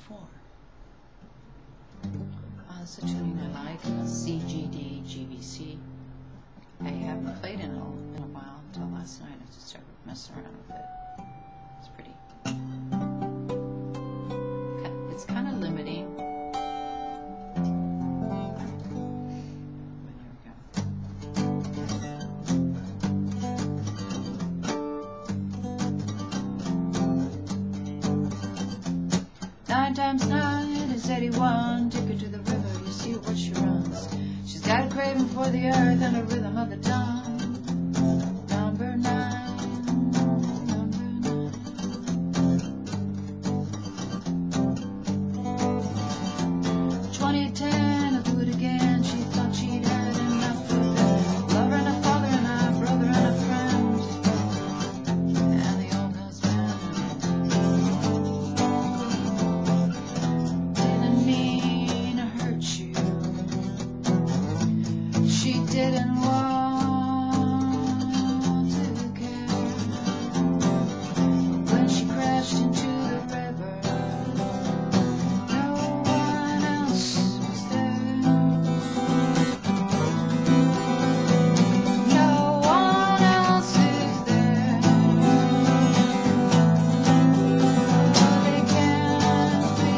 4. It's a tuning I like, CGDGBC. I haven't played in a while until last night. I just started messing around with it. It's pretty. It's kind of limiting. Nine times 9 is 81. Take her to the river, you see what she runs. She's got a craving for the earth and a rhythm of the dawn. Number 9, number 9. 2010, I'll do it again. She thought she'd had enough of it. Lover and a father and a brother and a friend, and the old husband. She didn't want to care. When she crashed into the river, no one else was there. No one else is there. They can't be.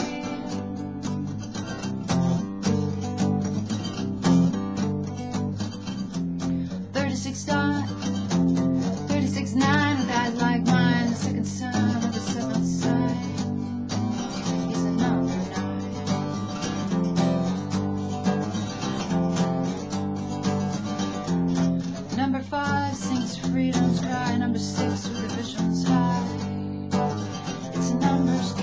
36-9 with eyes like mine, the second son of the seventh side. He's a number 9. Number 5 sings freedom's cry. Number 6 with the vision's high. It's a numbers